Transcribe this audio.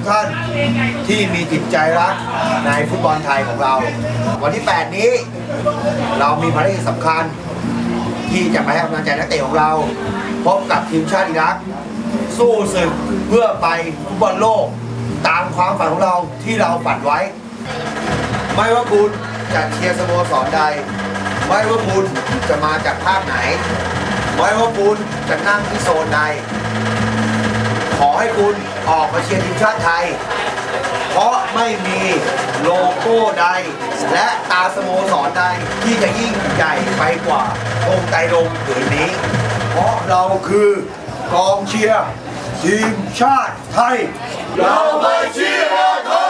ท่านที่มีจิตใจรักในฟุตบอลไทยของเราวันที่ 8 นี้เรามีภารกิจสำคัญที่จะไปให้กำลังใจนักเตะของเราพบกับทีมชาติอิรักสู้ศึกเพื่อไปฟุตบอลโลกตามความฝันของเราที่เราฝันไว้ไม่ว่าคุณจะเชียร์สโมสรใดไม่ว่าคุณจะมาจากภาคไหนไม่ว่าคุณจะนั่งที่โซนใดขอให้คุณออกมาเชียร์ทีมชาติไทยเพราะไม่มีโลโก้ใดและตาสโมสรใดที่จะยิ่งใหญ่ไปกว่าธงไตรรงค์ผืนนี้เพราะเราคือกองเชียร์ทีมชาติไทยเราไปเชียร์ไทย